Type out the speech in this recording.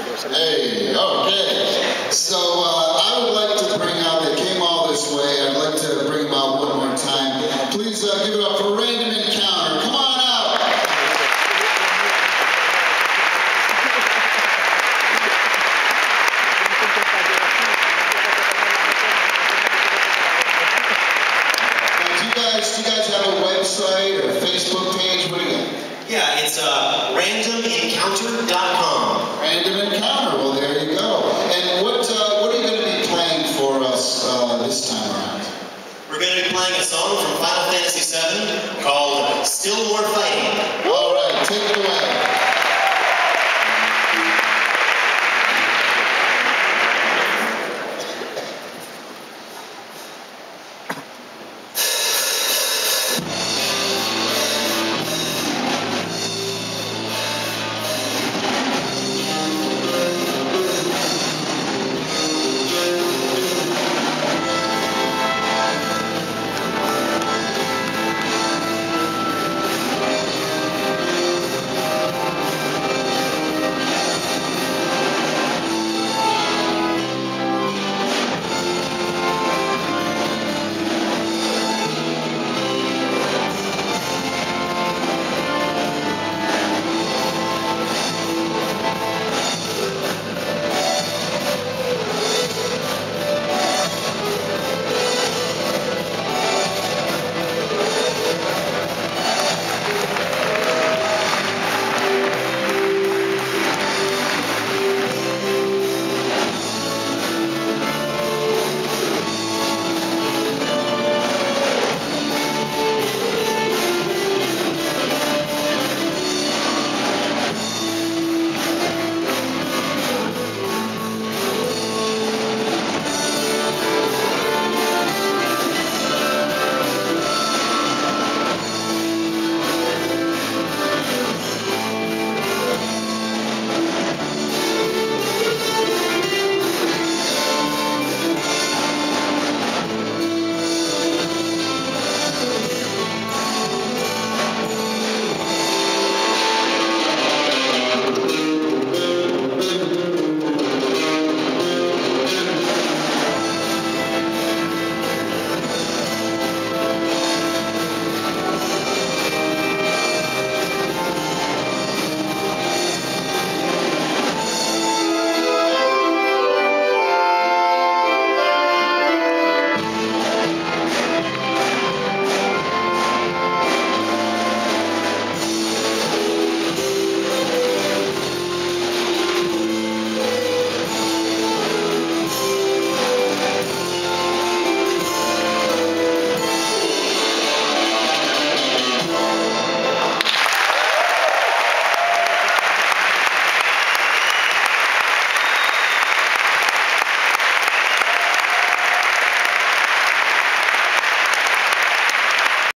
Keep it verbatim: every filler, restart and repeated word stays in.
Hey, okay. So uh, I would like to bring out, they came all this way, I'd like to bring them out one more time. Please uh, give it up for Random Encounter. Come on out. Now, do you guys, do you guys have a website or a Facebook page? What do you got? Yeah, it's uh, random encounter dot com. Random Encounter, well there you go. And what uh, what are you going to be playing for us uh, this time around? We're going to be playing a song from Final Fantasy seven called Still More Fighting.